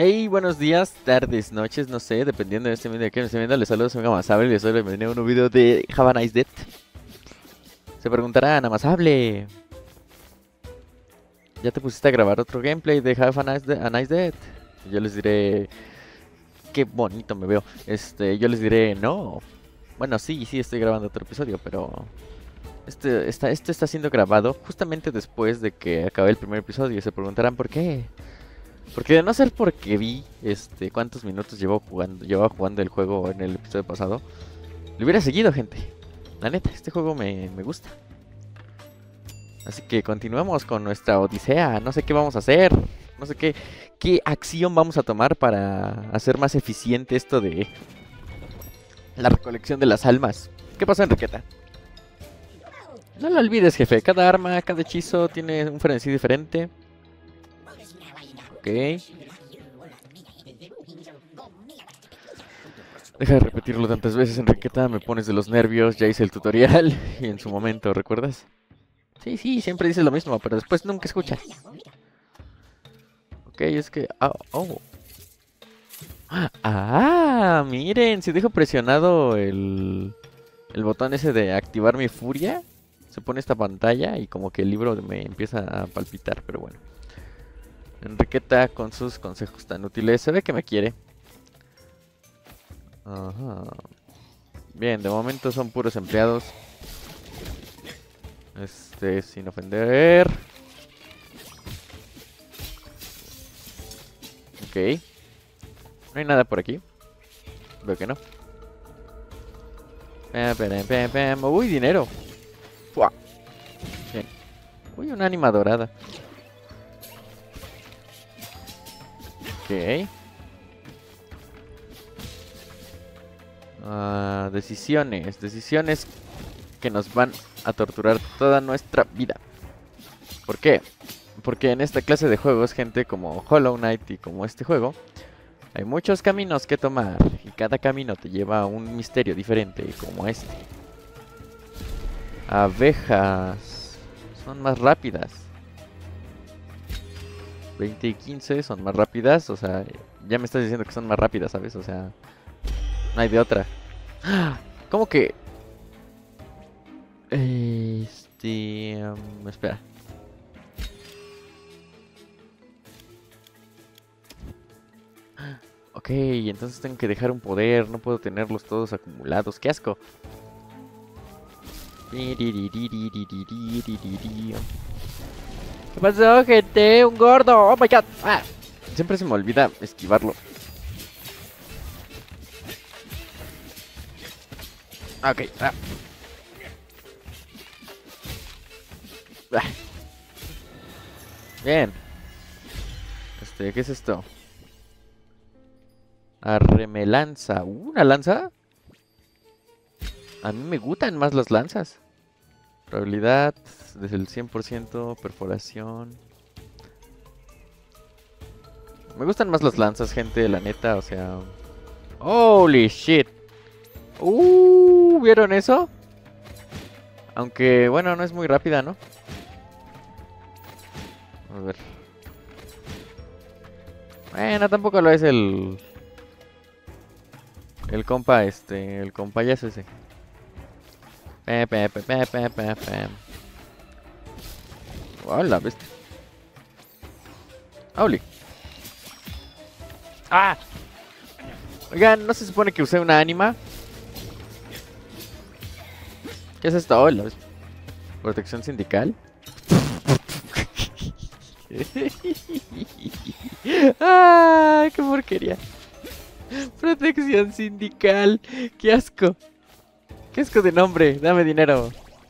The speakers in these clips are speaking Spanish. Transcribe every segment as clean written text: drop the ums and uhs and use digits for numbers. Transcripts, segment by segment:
Hey, buenos días, tardes, noches, no sé, dependiendo de este video que me esté viendo. Les saludo, soy Amasable y les doy la bienvenida a un nuevo video de Have a Nice Death. Se preguntarán, Amasable, ¿ya te pusiste a grabar otro gameplay de Have a Nice Death? Y yo les diré, qué bonito me veo. Yo les diré, no. Bueno, sí, estoy grabando otro episodio, pero este está siendo grabado justamente después de que acabe el primer episodio. Y se preguntarán, ¿por qué? Porque de no ser porque vi cuántos minutos llevaba jugando el juego en el episodio pasado, le hubiera seguido, gente. La neta, este juego me gusta. Así que continuamos con nuestra odisea. No sé qué vamos a hacer. No sé qué acción vamos a tomar para hacer más eficiente esto de la recolección de las almas. ¿Qué pasa, Enriqueta? No lo olvides, jefe. Cada arma, cada hechizo tiene un frenesí diferente. Ok. Deja de repetirlo tantas veces, Enriqueta, me pones de los nervios, ya hice el tutorial y en su momento, ¿recuerdas? Sí, siempre dices lo mismo, pero después nunca escuchas. Ok, es que... miren, si dejo presionado el botón ese de activar mi furia, se pone esta pantalla y como que el libro me empieza a palpitar, pero bueno. Enriqueta con sus consejos tan útiles, se ve que me quiere. Ajá. Bien, de momento son puros empleados. Sin ofender. Ok. No hay nada por aquí. Veo que no. Uy, dinero. Fua. Bien. Uy, una ánima dorada. Ok. Decisiones que nos van a torturar toda nuestra vida. ¿Por qué? Porque en esta clase de juegos, gente, como Hollow Knight y como este juego, hay muchos caminos que tomar y cada camino te lleva a un misterio diferente, como este. Abejas son más rápidas. 20 y 15 son más rápidas, o sea, ya me estás diciendo que son más rápidas, ¿sabes? O sea, no hay de otra. ¿Cómo que? Espera. Ok, entonces tengo que dejar un poder, no puedo tenerlos todos acumulados. ¡Qué asco! ¿Qué pasó, gente? ¡Un gordo! ¡Oh, my God! ¡Ah! Siempre se me olvida esquivarlo. Ok. Bien. ¿Qué es esto? Arremelanza. ¿Una lanza? A mí me gustan más las lanzas. Probabilidad desde el 100%. Perforación. Me gustan más las lanzas, gente, la neta, o sea... ¡Holy shit! ¿Vieron eso? Aunque, bueno, no es muy rápida, ¿no? A ver. Bueno, tampoco lo es el compa, el compa ya es ese. Hola, bestia. ¡Holy! ¡Ah! Oigan, ¿no se supone que usé una ánima? ¿Qué es esto? Hola, bestia. Protección sindical. ¡Ah! ¡Qué porquería! Protección sindical. ¡Qué asco! ¡Qué asco de nombre! Dame dinero.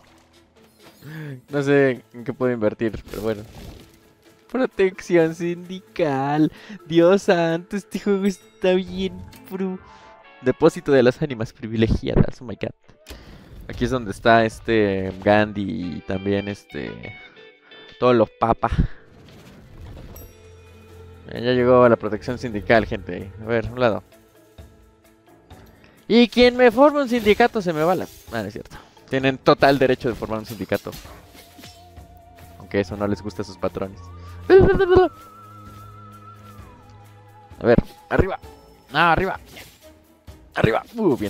No sé en qué puedo invertir, pero bueno. Protección sindical. Dios santo, este juego está bien Depósito de las ánimas privilegiadas. Oh my god. Aquí es donde está Gandhi y también todos los papas. Ya llegó la protección sindical, gente. A ver, un lado. Y quien me forma un sindicato se me va la... Ah, no es cierto. Tienen total derecho de formar un sindicato. Aunque eso no les gusta a sus patrones. A ver, arriba. Ah, arriba. Arriba. Bien.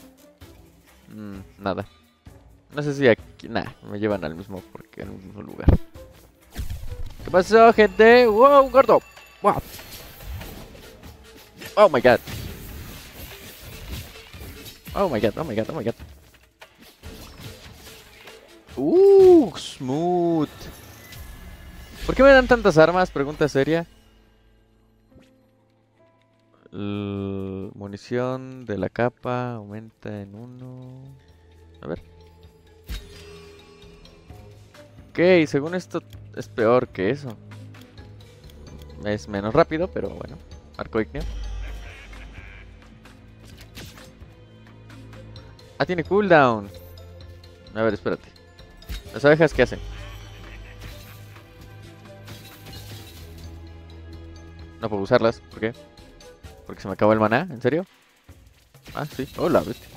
Nada. No sé si aquí... Nah, me llevan al mismo, porque al mismo lugar. ¿Qué pasó, gente? ¡Wow, gordo! ¡Wow! ¡Oh, my God! ¡Oh, my God! ¡Oh, my God! ¡Oh, my God! Smooth. ¿Por qué me dan tantas armas? Pregunta seria. Munición de la capa aumenta en 1. A ver. Ok, según esto es peor que eso. Es menos rápido, pero bueno. Arco ígneo. Ah, tiene cooldown. A ver, espérate. ¿Las abejas qué hacen? No puedo usarlas. ¿Por qué? Porque se me acabó el maná. ¿En serio? Ah, sí. Hola, bestia.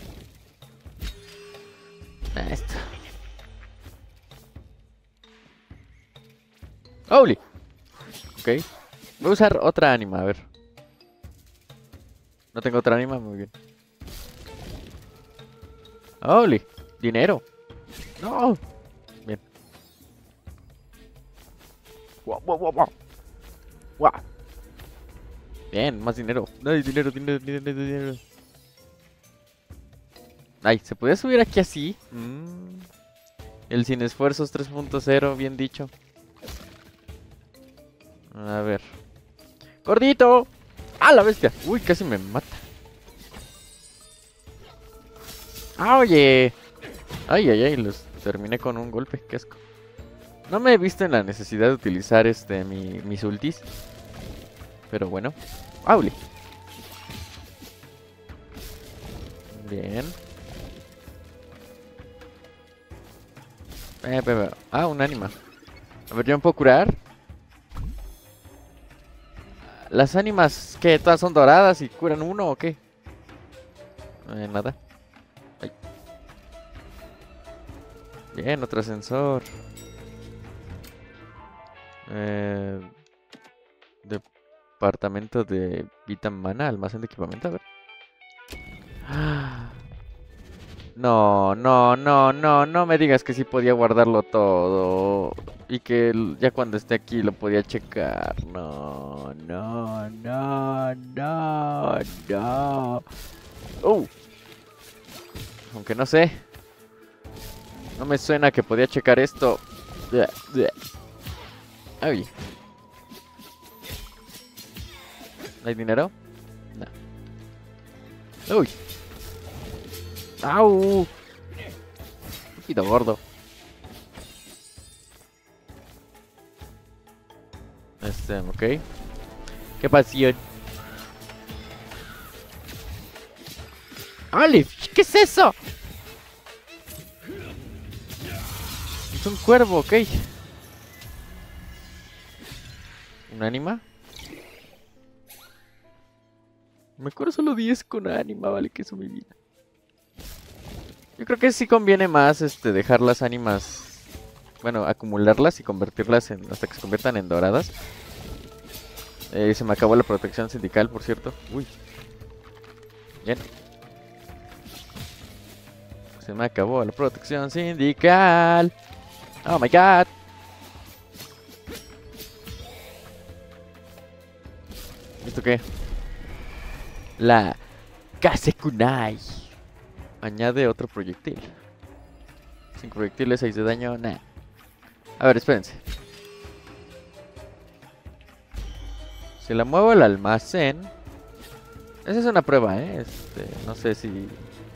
Esto. Holy. Ok. Voy a usar otra anima, a ver. No tengo otra anima, muy bien. Holy. Dinero. No. Bien. Wow, wow, wow, wow. Wow. Bien, más dinero. Ay, dinero, dinero, dinero, dinero. Ay, ¿se podía subir aquí así? El sin esfuerzos 3.0, bien dicho. A ver. ¡Gordito! ¡Ah, la bestia! Uy, casi me mata. ¡Ah, oye! Ay, ay, ay, los terminé con un golpe, qué asco. No me he visto en la necesidad de utilizar mis ultis. Pero bueno. ¡Aule! Bien. Un ánima. A ver, ¿yo me puedo curar? ¿Las ánimas que todas son doradas y curan uno o qué? Nada. Ay. Bien, otro ascensor. Departamento de Vitamana, almacén de equipamiento, a ver. No, no, no, no, no me digas que sí podía guardarlo todo. Y que ya cuando esté aquí lo podía checar. No, no, no, no, no. Aunque no sé. No me suena que podía checar esto. Ay. ¿No hay dinero? No. Uy. ¡Au! Un poquito gordo. Ok. ¿Qué pasión? ¡Olive! ¿Qué es eso? Es un cuervo, ok. ¿Un ánima? Me curo solo 10 con ánima, vale, que eso mi vida. Yo creo que sí conviene más dejar las ánimas. Bueno, acumularlas y convertirlas hasta que se conviertan en doradas. Se me acabó la protección sindical, por cierto. Uy. Bien. Se me acabó la protección sindical. Oh my god. ¿Esto qué? La Kasekunai. Añade otro proyectil. 5 proyectiles, 6 de daño. Nah. A ver, espérense. Si la muevo al almacén. Esa es una prueba, ¿eh? No sé si...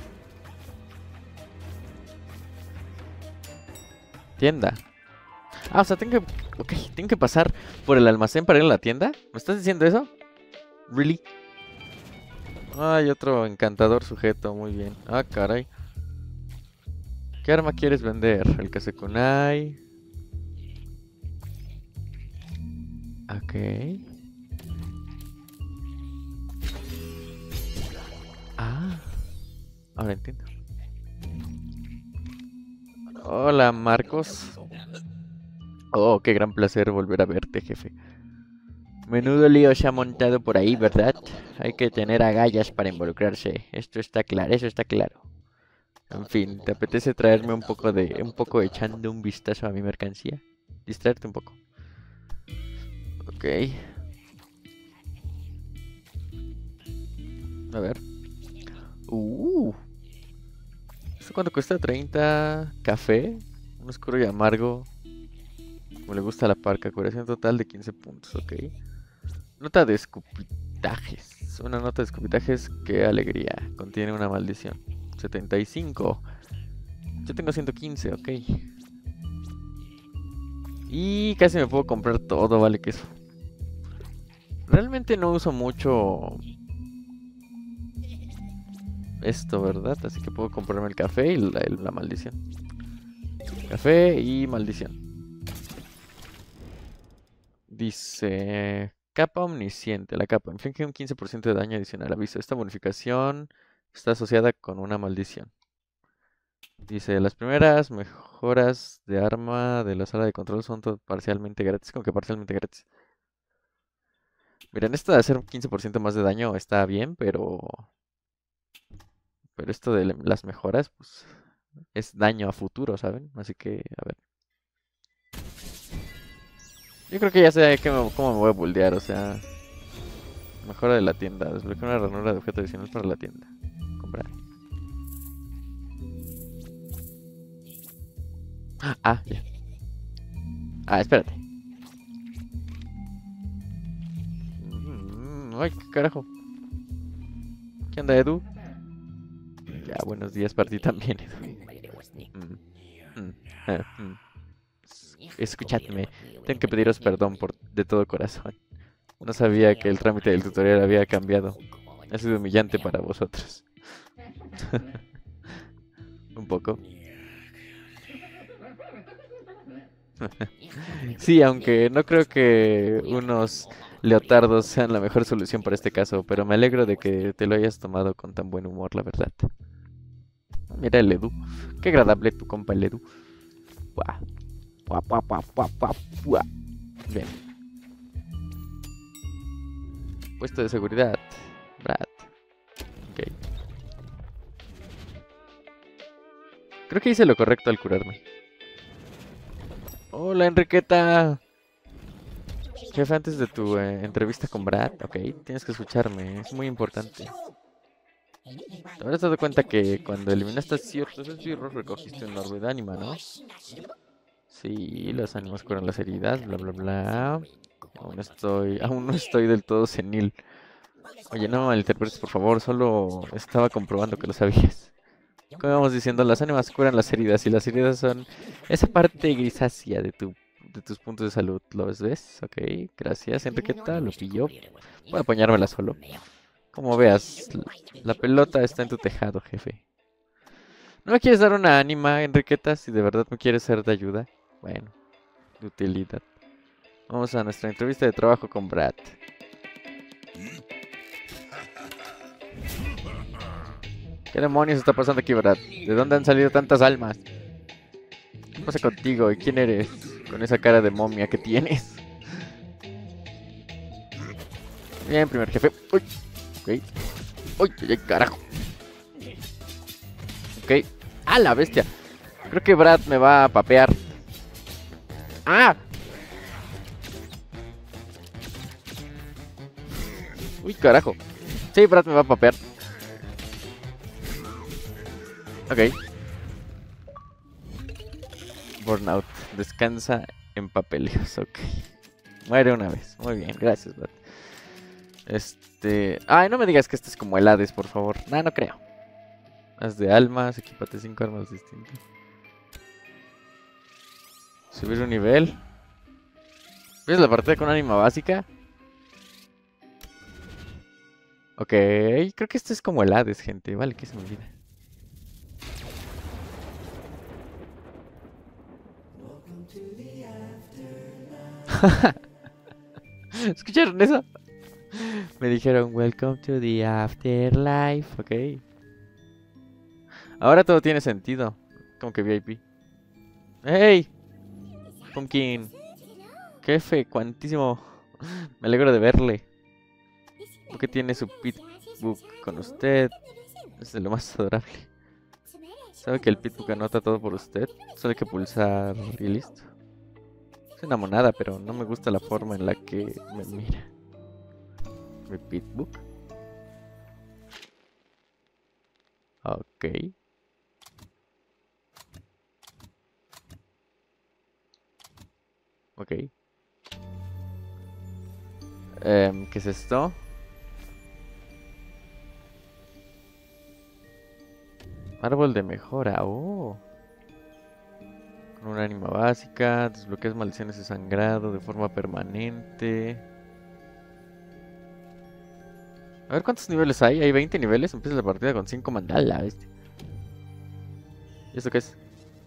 Tienda. O sea, tengo que... Ok, tengo que pasar por el almacén para ir a la tienda. ¿Me estás diciendo eso? ¿Really? Hay otro encantador sujeto, muy bien. Ah, caray. ¿Qué arma quieres vender? El Kasekunai. Ok. Ahora entiendo. Hola, Marcos. Oh, qué gran placer volver a verte, jefe. Menudo lío se ha montado por ahí, ¿verdad? Hay que tener agallas para involucrarse. Esto está claro, eso está claro. En fin, ¿te apetece traerme un poco echando un vistazo a mi mercancía? Distraerte un poco. Ok. A ver. Uh. ¿Esto cuánto cuesta? 30 café. Un oscuro y amargo. Como le gusta a la parca. Curación total de 15 puntos. Ok. Nota de escupitajes. Una nota de escupitajes. Qué alegría. Contiene una maldición. 75. Yo tengo 115. Ok. Y casi me puedo comprar todo. Vale, que eso. Realmente no uso mucho esto, ¿verdad? Así que puedo comprarme el café y la maldición. Café y maldición. Dice... Capa omnisciente. La capa inflige un 15% de daño adicional. Aviso. Esta bonificación está asociada con una maldición. Dice, las primeras mejoras de arma de la sala de control son parcialmente gratis. Como que parcialmente gratis. Miren, esto de hacer un 15% más de daño está bien, pero... Pero esto de las mejoras, pues... Es daño a futuro, ¿saben? Así que, a ver. Yo creo que ya sé cómo me voy a buldear, o sea... Mejora de la tienda. Desbloquea una ranura de objeto adicional para la tienda. Comprar. Ah, ya. Ah, espérate. Ay, qué carajo. ¿Qué onda, Edu? Ya, buenos días para ti también, Edu. Escuchadme. Tengo que pediros perdón de todo corazón. No sabía que el trámite del tutorial había cambiado. Ha sido humillante para vosotros. Un poco. Sí, aunque no creo que unos leotardos sean la mejor solución para este caso, pero me alegro de que te lo hayas tomado con tan buen humor, la verdad. Mira el Edu. Qué agradable tu compa el Edu. Buah. Buah, buah, buah, buah, buah, buah. Bien. Puesto de seguridad. Brad. Ok. Creo que hice lo correcto al curarme. Hola, Enriqueta. Jefe, antes de tu entrevista con Brad, ok, tienes que escucharme, es muy importante. ¿Te habrás dado cuenta que cuando eliminaste ciertos esbirros recogiste un orbe de ánima, no? Sí, los ánimas curan las heridas, bla bla bla. Aún no estoy del todo senil. Oye, no me malinterpretes, por favor, solo estaba comprobando que lo sabías. Como íbamos diciendo, las ánimas curan las heridas y las heridas son esa parte grisácea de tus puntos de salud. ¿Lo ves? Ok, gracias, Enriqueta, lo pilló. Voy a apañármela solo. Como veas, la pelota está en tu tejado, jefe. ¿No me quieres dar una ánima, Enriqueta, si de verdad me quieres ser de ayuda? Bueno, de utilidad. Vamos a nuestra entrevista de trabajo con Brad. ¿Qué demonios está pasando aquí, Brad? ¿De dónde han salido tantas almas? ¿Qué pasa contigo? ¿Y quién eres? Con esa cara de momia que tienes. Bien, primer jefe. Uy, ok. Uy, ay, carajo. Ok. ¡Ah, la bestia! Creo que Brad me va a papear. ¡Ah! Uy, carajo. Sí, Brad me va a papear. Ok. Burnout. Descansa en papeleos. Ok. Muere una vez. Muy bien, gracias, Brad. Ay, no me digas que este es como el Hades, por favor. Nah, no creo. Haz de almas, equipate 5 armas distintas. Subir un nivel. ¿Ves la partida con ánima básica? Ok, creo que este es como el Hades, gente. Vale, que se me olvida. ¿Escucharon eso? Me dijeron, welcome to the afterlife. Ok. Ahora todo tiene sentido. Como que VIP. ¡Hey! Pumpkin. Jefe, cuantísimo. Me alegro de verle. ¿Por qué tiene su pitbook con usted? Es de lo más adorable. ¿Sabe que el pitbook anota todo por usted? Solo hay que pulsar y listo. Es una monada, pero no me gusta la forma en la que me mira. ¿Mi pitbook? Ok. Ok. ¿Qué es esto? Árbol de mejora. Oh. Con una ánima básica. Desbloqueas maldiciones de sangrado de forma permanente. A ver cuántos niveles hay. Hay 20 niveles. Empieza la partida con 5 mandala. ¿Y esto qué es?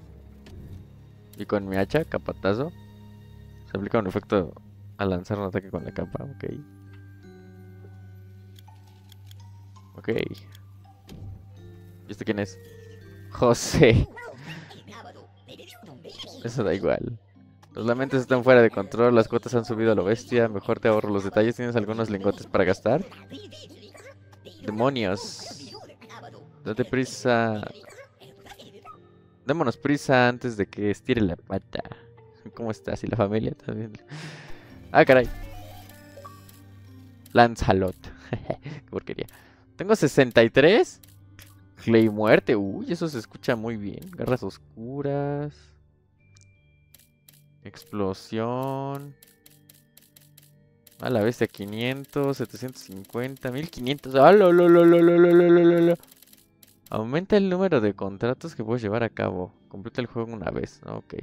Y con mi hacha, capatazo. Se aplica un efecto al lanzar un ataque con la capa. Ok. Ok. ¿Y este quién es? José. Eso da igual. Los lamentos están fuera de control, las cuotas han subido a lo bestia. Mejor te ahorro los detalles. ¿Tienes algunos lingotes para gastar? Demonios. Date prisa. Démonos prisa antes de que estire la pata. ¿Cómo estás? ¿Y la familia también? Ah, caray. Lanzalot. Qué porquería. Tengo 63. Clay muerte. Uy, eso se escucha muy bien. Garras oscuras. Explosión. A la bestia 500, 750, 1500. ¡Ah, lo, lo, lo, lo, lo, lo, lo, lo, lo! Aumenta el número de contratos que puedes llevar a cabo. Completa el juego una vez. Ok.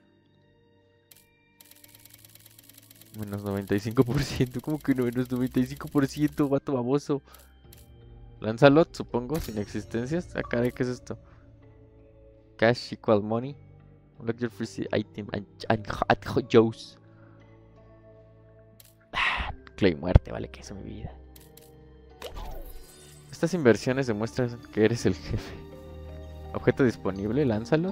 Menos 95%. ¿Cómo que no? Menos 95%, vato baboso. Lanzalot, supongo, sin existencias. Ah, caray, ¿qué es esto? Cash equal money. Unlock your free item and hot Joe's. Clay muerte, vale, que eso mi vida. Estas inversiones demuestran que eres el jefe. Objeto disponible, Lanzalot.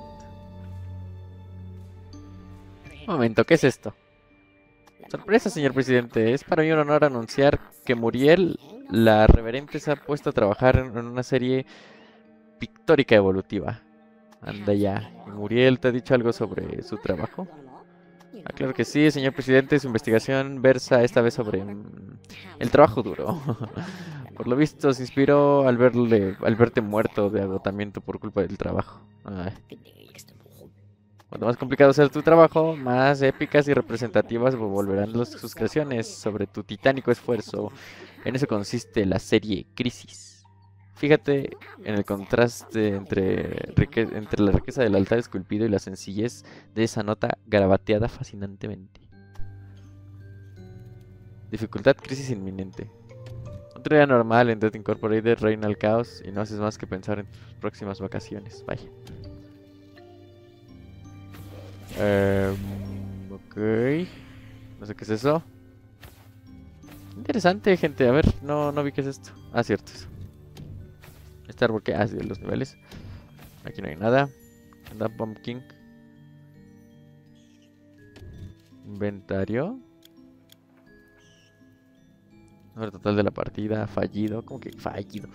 Un momento, ¿qué es esto? Sorpresa, señor presidente. Es para mí un honor anunciar que Muriel, la reverente, se ha puesto a trabajar en una serie pictórica evolutiva. Anda ya. ¿Y Muriel te ha dicho algo sobre su trabajo? Ah, claro que sí, señor presidente. Su investigación versa esta vez sobre el trabajo duro. Por lo visto, se inspiró al verte muerto de agotamiento por culpa del trabajo. Ay. Cuanto más complicado sea tu trabajo, más épicas y representativas volverán sus creaciones sobre tu titánico esfuerzo. En eso consiste la serie Crisis. Fíjate en el contraste entre la riqueza del altar esculpido y la sencillez de esa nota garabateada fascinantemente. Dificultad, crisis inminente. Otro día normal en Death Incorporated reina el caos y no haces más que pensar en tus próximas vacaciones. Vaya. Ok. No sé qué es eso. Interesante, gente. A ver, no vi qué es esto. Ah, cierto, eso. Este árbol que... Ah, sí, los niveles. Aquí no hay nada. Anda, Pumpkin. Inventario. Número total de la partida. Fallido. ¿Cómo que fallido?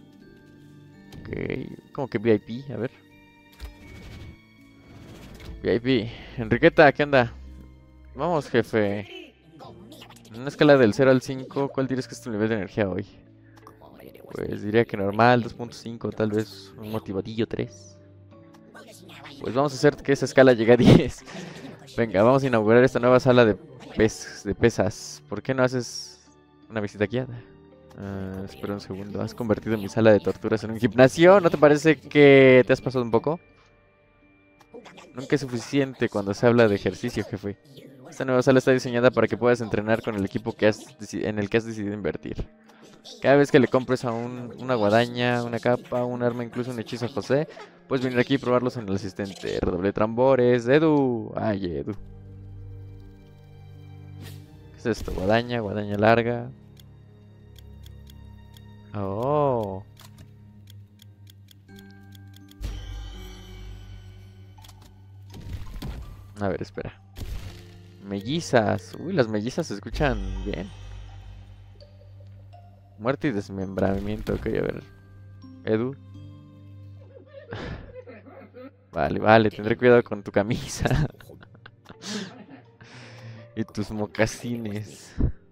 Ok. ¿Cómo que VIP? A ver. VIP. Enriqueta, ¿qué onda? Vamos, jefe. En una escala del 0 al 5, ¿cuál dirías que es tu nivel de energía hoy? Pues diría que normal, 2.5, tal vez un motivadillo 3. Pues vamos a hacer que esa escala llegue a 10. Venga, vamos a inaugurar esta nueva sala de pesas. ¿Por qué no haces una visita guiada? Espera un segundo. ¿Has convertido mi sala de torturas en un gimnasio? ¿No te parece que te has pasado un poco? Nunca es suficiente cuando se habla de ejercicio, jefe. Esta nueva sala está diseñada para que puedas entrenar con el equipo en el que has decidido invertir. Cada vez que le compres a una guadaña, una capa, un arma, incluso un hechizo a José, puedes venir aquí y probarlos en el asistente. Redoble tambores, Edu. Ay, Edu. ¿Qué es esto? Guadaña larga. Oh. A ver, espera. Mellizas. Uy, las mellizas se escuchan bien. Muerte y desmembramiento. Ok, a ver. Edu. Vale, vale, tendré cuidado con tu camisa. Y tus mocasines.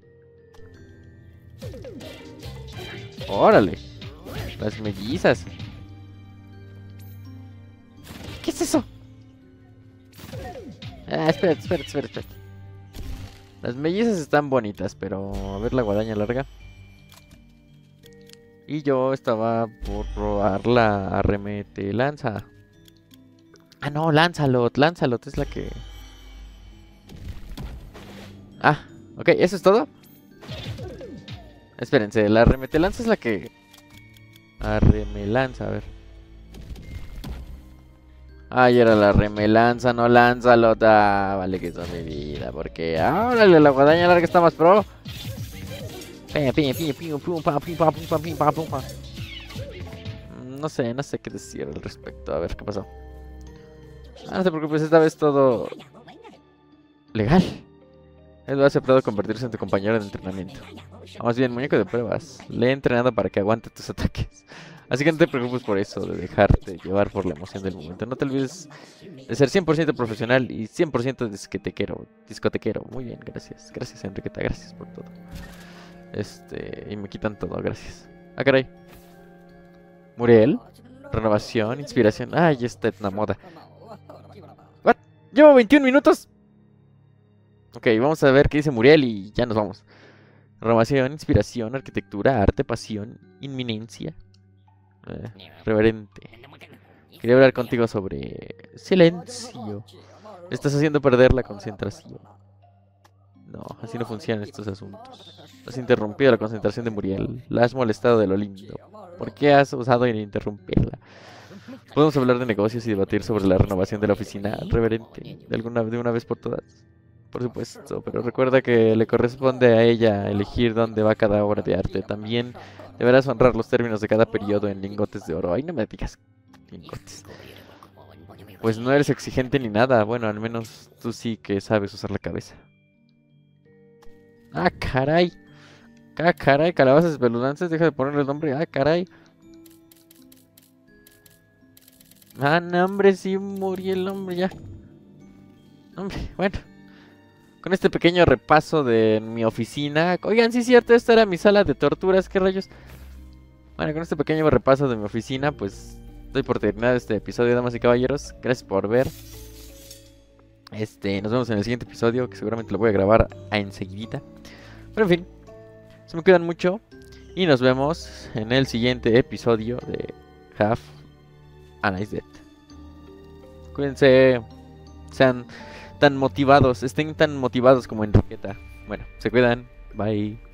Órale. Las mellizas. ¿Qué es eso? Ah, espérate. Las mellizas están bonitas, pero a ver la guadaña larga. Y yo estaba por probar la arremete lanza. Ah, no, Lancelot es la que... Ah, ok, ¿eso es todo? Espérense, la arremetelanza es la que... Arremelanza, a ver. Ay, era la remelanza, no Lancelot. Ah, vale que son mi vida, porque... ¡Órale, la guadaña larga está más pro! No sé qué decir al respecto. A ver, ¿qué pasó? Ah, no te preocupes, esta vez todo... legal. Él ha aceptado convertirse en tu compañero de entrenamiento. Más bien, muñeco de pruebas. Le he entrenado para que aguante tus ataques. Así que no te preocupes por eso, de dejarte llevar por la emoción del momento. No te olvides de ser 100% profesional y 100% discotequero. Muy bien, gracias. Gracias, Enriqueta, gracias por todo. Y me quitan todo, gracias. Ah, caray. Muriel. Renovación, inspiración. Ay, esta es una moda. ¿What? Llevo 21 minutos. Ok, vamos a ver qué dice Muriel y ya nos vamos. Renovación, inspiración, arquitectura, arte, pasión, inminencia. Reverente. Quería hablar contigo sobre... Silencio. Me estás haciendo perder la concentración. No, así no funcionan estos asuntos. Has interrumpido la concentración de Muriel. La has molestado de lo lindo. ¿Por qué has osado en interrumpirla? Podemos hablar de negocios y debatir sobre la renovación de la oficina, reverente, de una vez por todas. Por supuesto, pero recuerda que le corresponde a ella elegir dónde va cada obra de arte. También deberás honrar los términos de cada periodo en lingotes de oro. Ay, no me digas lingotes. Pues no eres exigente ni nada. Bueno, al menos tú sí que sabes usar la cabeza. Ah, caray. Ah, caray, calabazas espeluznantes. Deja de ponerle el nombre. Ah, caray. Ah, no, hombre, sí murió el hombre ya. Hombre, bueno. Con este pequeño repaso de mi oficina. Oigan, sí es cierto, esta era mi sala de torturas. ¿Qué rayos? Bueno, con este pequeño repaso de mi oficina, pues doy por terminado este episodio, damas y caballeros. Gracias por ver. Nos vemos en el siguiente episodio, que seguramente lo voy a grabar enseguida. Pero en fin, se me cuidan mucho. Y nos vemos en el siguiente episodio de Have a Nice Death. Cuídense. Sean tan motivados, estén tan motivados como Enriqueta. Bueno, se cuidan. Bye.